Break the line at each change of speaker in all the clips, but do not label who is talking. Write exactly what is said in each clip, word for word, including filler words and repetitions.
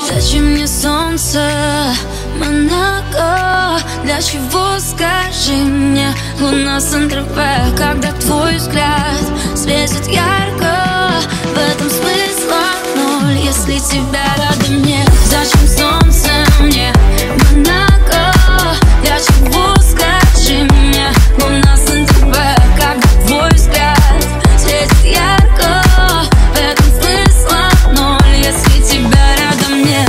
Зачем мне солнце, Монако? Для чего, скажи мне, луна Сан-Тропе, когда твой взгляд светит ярко? В этом смысла ноль, если тебя рядом нет. Зачем солнце мне, Монако? Для чего, скажи мне, луна Сан-Тропе, когда твой взгляд светит ярко? В этом смысла ноль, если тебя рядом нет.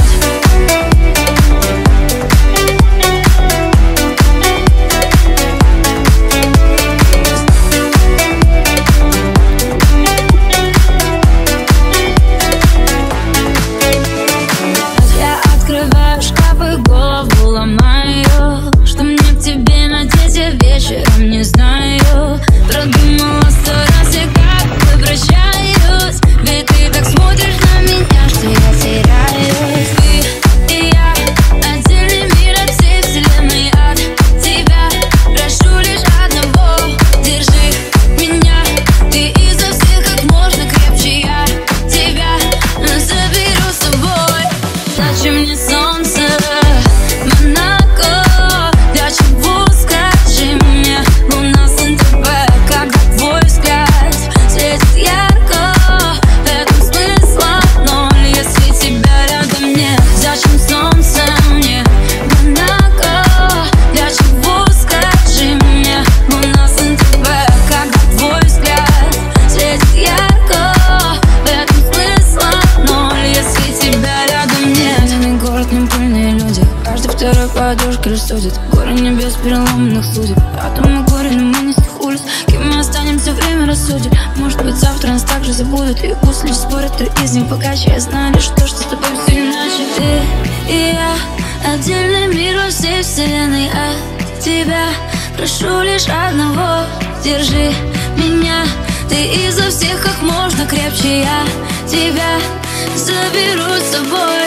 Я открываю шкафы, голову ломаю. Что мне к тебе надеть, я вечером не знаю. Продумала сто раз, я как возвращаюсь. Ведь ты так смотришь на меня, что я теряюсь. Ты и я, отдельный мир от всей вселенной. От тебя прошу лишь одного: держи меня. Ты изо всех как можно крепче, я тебя заберу с собой. Зачем мне солнце, Монако? Для чего, скажи мне, луна Сан-Тропе, когда твой взгляд светит ярко? В этом смысла ноль, если тебя рядом нет. Зачем солнце мне, Монако? Для чего, скажи мне, луна Сан-Тропе, когда твой взгляд светит ярко? В этом смысла ноль, если тебя рядом нет. Медленный город, непыльные люди, каждый второй подушка лишь судит. Горы небес, переломанных судеб, атомы горе, но мы не с тех улиц. Кем мы останемся, время рассудит. Может быть, завтра нас также забудут, и пусть лишь спорят, кто из них богаче. Я знаю лишь то, что с тобой все иначе. Ты и я, отдельный мир во всей вселенной. От тебя прошу лишь одного: держи меня. Ты изо всех как можно крепче, я тебя заберу с собой.